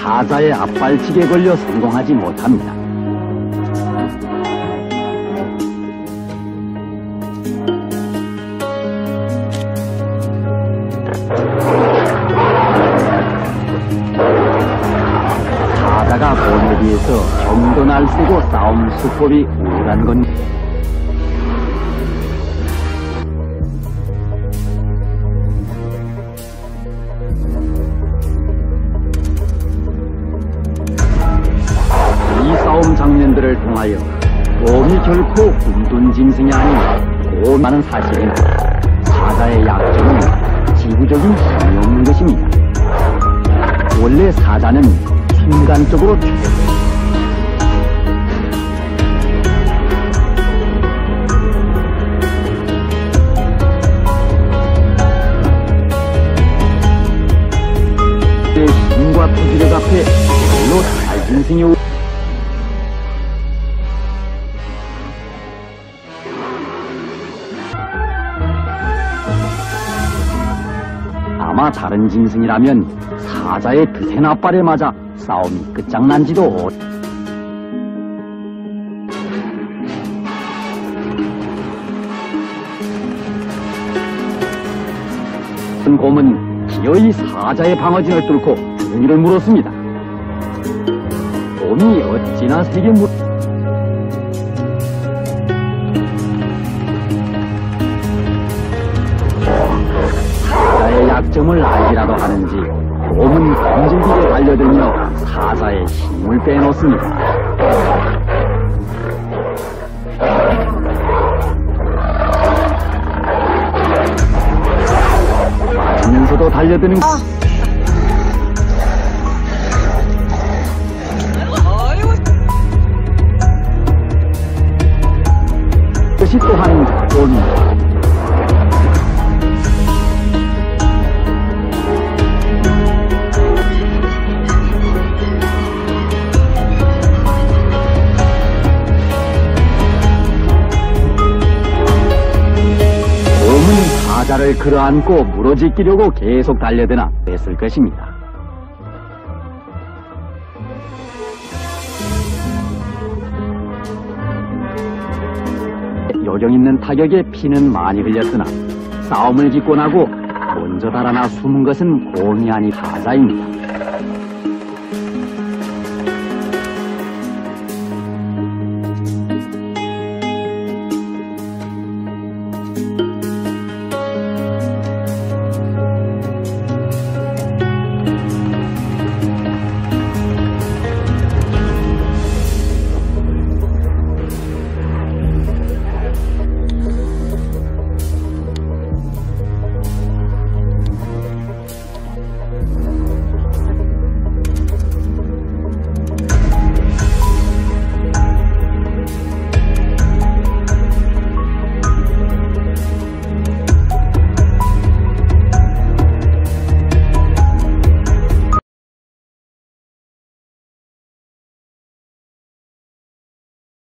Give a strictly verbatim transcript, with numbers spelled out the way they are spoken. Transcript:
사자의 앞발치기에 걸려 성공하지 못합니다. 사자가 곰에 비해서 좀 더 날쌔고 싸움 수법이 우월한 건 이 싸움 장면들을 통하여 곰이 결코 굶둔 짐승이 아닌 곰이라는 사실은 사자의 약점은 지구적인 힘이 없는 것입니다. 원래 사자는 순간적으로 최고 힘과 투지력 앞에 별로 살 짐승이 오... 아마 다른 짐승이라면 사자의 드센 앞발에 맞아 싸움이 끝장난지도 오... 곰은 기어이 사자의 방어진을 뚫고 주둥이를 물었습니다. 곰이 어찌나 세게 물... 사자의 약점을 알기라도 하는지 곰은 끈질기게 달려들며 사자의 힘을 빼놓습니다. 맞으면서도 달려드는 아. 그것이 또한 곰입니다. 사자를 끌어안고 물어지키려고 계속 달려드나 했을 것입니다. 요령 있는 타격에 피는 많이 흘렸으나 싸움을 짓고 나고 먼저 달아나 숨은 것은 곰이 아닌 사자입니다.